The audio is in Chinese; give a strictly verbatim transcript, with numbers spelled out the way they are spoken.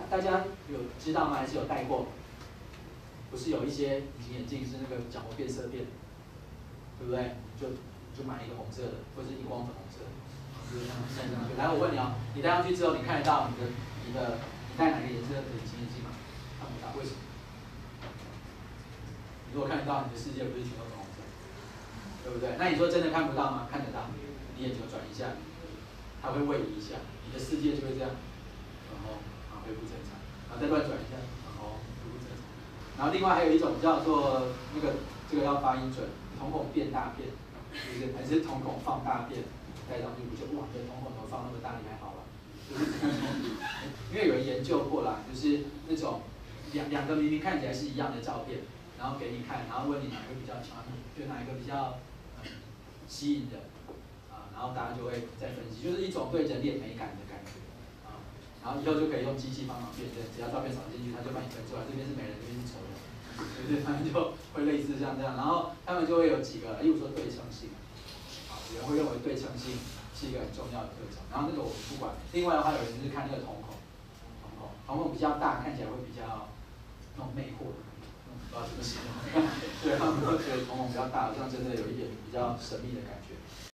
大家有知道吗？还是有戴过？不是有一些隐形眼镜是那个角膜变色片，对不对？就就买一个红色的，或者是荧光粉红色的，就是这样戴上去。来，我问你哦，你戴上去之后，你看得到你的你的你戴哪个颜色的隐形眼镜吗？看不到，为什么？你如果看得到，你的世界不是全都粉红色，对不对？那你说真的看不到吗？看得到，你眼球转一下，它会位移一下，你的世界就会这样，然后啊恢复正常，然后再乱转一下，然后恢复正常。然后另外还有一种叫做那个这个要发音准，瞳孔变大片，就是还是瞳孔放大片，戴上去不就哇，你的瞳孔怎么放那么大？你还好吧？就是因为有人研究过啦，就是那种两两个明明看起来是一样的照片，然后给你看，然后问你哪个比较强，就哪一个比较嗯吸引人啊，然后大家就会再分析，就是一种对人脸美感的感觉啊，然后以后就可以用机器帮忙辨认，只要照片扫进去，它就帮你分出来，这边是美人，这边是丑人，对不对？他们就会类似像这样，然后他们就会有几个，例如说对称性，啊，有人会认为对称性是一个很重要的特征，然后那个我们不管。另外的话，有人就是看那个瞳孔，瞳孔瞳孔比较大，看起来会比较那种魅惑的感觉，不知道怎么形容。对，他们会觉得瞳孔比较大，好像真的有一点比较神秘的感觉。